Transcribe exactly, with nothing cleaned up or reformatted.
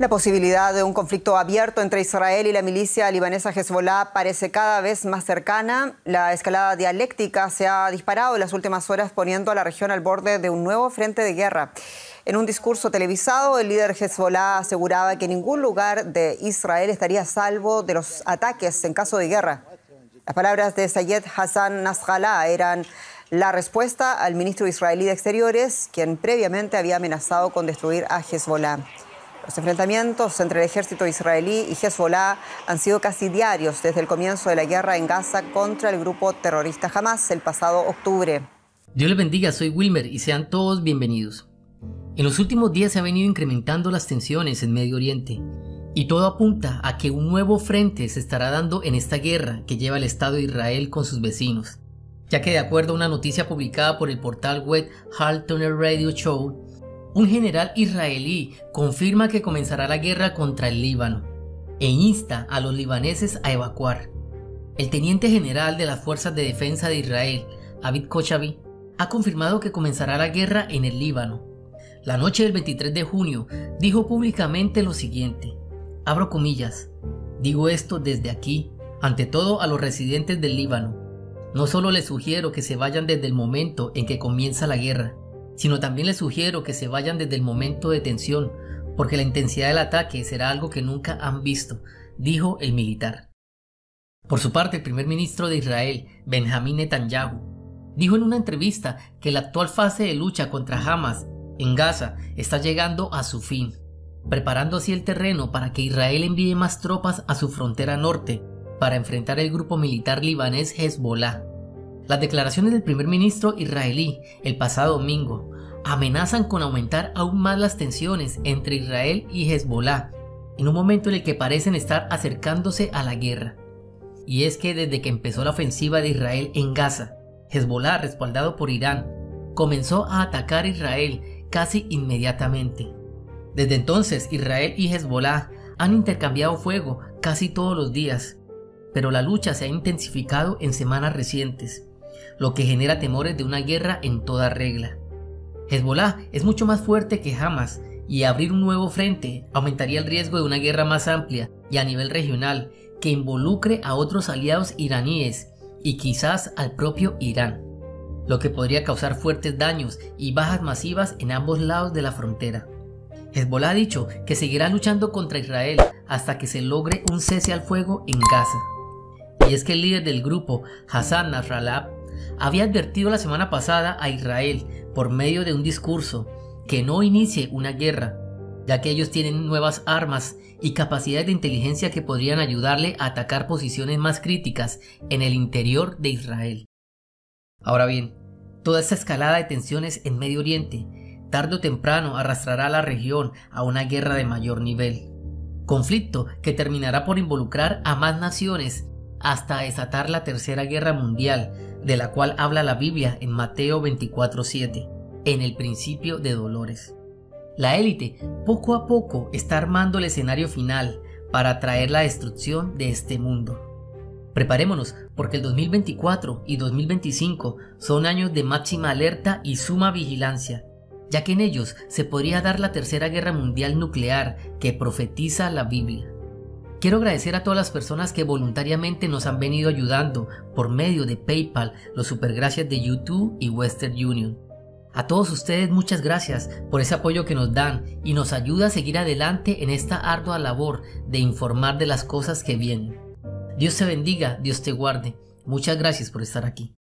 La posibilidad de un conflicto abierto entre Israel y la milicia libanesa Hezbollah parece cada vez más cercana. La escalada dialéctica se ha disparado en las últimas horas, poniendo a la región al borde de un nuevo frente de guerra. En un discurso televisado, el líder Hezbollah aseguraba que ningún lugar de Israel estaría a salvo de los ataques en caso de guerra. Las palabras de Sayed Hassan Nasrallah eran la respuesta al ministro israelí de Exteriores, quien previamente había amenazado con destruir a Hezbollah. Los enfrentamientos entre el ejército israelí y Hezbollah han sido casi diarios desde el comienzo de la guerra en Gaza contra el grupo terrorista Hamas el pasado octubre. Dios les bendiga, soy Wilmer y sean todos bienvenidos. En los últimos días se han venido incrementando las tensiones en Medio Oriente y todo apunta a que un nuevo frente se estará dando en esta guerra que lleva el Estado de Israel con sus vecinos, ya que de acuerdo a una noticia publicada por el portal web Hal Tuner Radio Show, un general israelí confirma que comenzará la guerra contra el Líbano e insta a los libaneses a evacuar. El teniente general de las Fuerzas de Defensa de Israel, Aviv Kochavi, ha confirmado que comenzará la guerra en el Líbano. La noche del veintitrés de junio dijo públicamente lo siguiente, abro comillas, digo esto desde aquí, ante todo a los residentes del Líbano. No solo les sugiero que se vayan desde el momento en que comienza la guerra, sino también les sugiero que se vayan desde el momento de tensión, porque la intensidad del ataque será algo que nunca han visto, dijo el militar. Por su parte, el primer ministro de Israel, Benjamín Netanyahu, dijo en una entrevista que la actual fase de lucha contra Hamas en Gaza está llegando a su fin, preparando así el terreno para que Israel envíe más tropas a su frontera norte para enfrentar el grupo militar libanés Hezbollah. Las declaraciones del primer ministro israelí el pasado domingo amenazan con aumentar aún más las tensiones entre Israel y Hezbollah en un momento en el que parecen estar acercándose a la guerra. Y es que desde que empezó la ofensiva de Israel en Gaza, Hezbollah, respaldado por Irán, comenzó a atacar a Israel casi inmediatamente. Desde entonces, Israel y Hezbollah han intercambiado fuego casi todos los días, pero la lucha se ha intensificado en semanas recientes, lo que genera temores de una guerra en toda regla. Hezbollah es mucho más fuerte que Hamas y abrir un nuevo frente aumentaría el riesgo de una guerra más amplia y a nivel regional que involucre a otros aliados iraníes y quizás al propio Irán, lo que podría causar fuertes daños y bajas masivas en ambos lados de la frontera. Hezbollah ha dicho que seguirá luchando contra Israel hasta que se logre un cese al fuego en Gaza. Y es que el líder del grupo, Hassan Nasrallah, había advertido la semana pasada a Israel por medio de un discurso que no inicie una guerra, ya que ellos tienen nuevas armas y capacidades de inteligencia que podrían ayudarle a atacar posiciones más críticas en el interior de Israel. Ahora bien, toda esta escalada de tensiones en Medio Oriente tarde o temprano arrastrará a la región a una guerra de mayor nivel, conflicto que terminará por involucrar a más naciones hasta desatar la Tercera Guerra Mundial, de la cual habla la Biblia en Mateo veinticuatro siete, en el principio de dolores. La élite poco a poco está armando el escenario final para traer la destrucción de este mundo. Preparémonos porque el dos mil veinticuatro y dos mil veinticinco son años de máxima alerta y suma vigilancia, ya que en ellos se podría dar la Tercera Guerra Mundial nuclear que profetiza la Biblia. Quiero agradecer a todas las personas que voluntariamente nos han venido ayudando por medio de PayPal, los supergracias de YouTube y Western Union. A todos ustedes muchas gracias por ese apoyo que nos dan y nos ayuda a seguir adelante en esta ardua labor de informar de las cosas que vienen. Dios te bendiga, Dios te guarde. Muchas gracias por estar aquí.